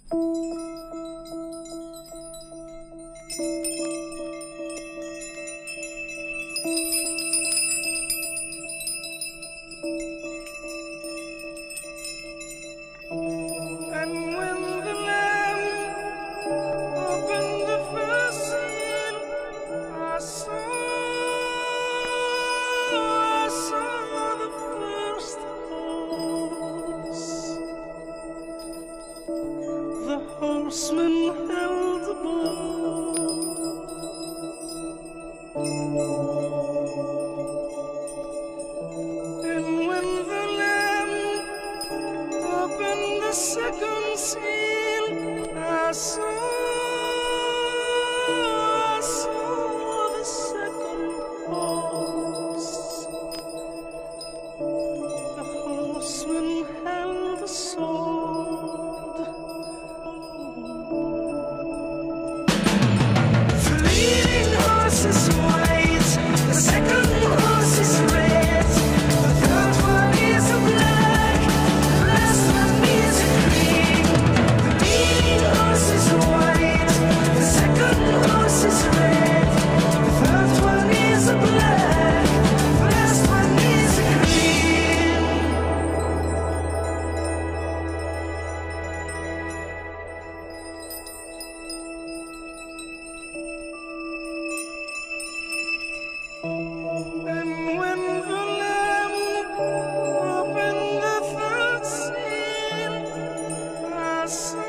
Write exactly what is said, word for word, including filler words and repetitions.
The horseman held the bow, and when the lamb opened the second seal, I saw, I saw the second horse. The horseman held the sword. The leading horse is white, the second horse is red, the third one is a black, the last one is a green. The leading horse is white, the second horse is red, the third one is a black, the last one is a green. And when the lamb opened the third seal, I saw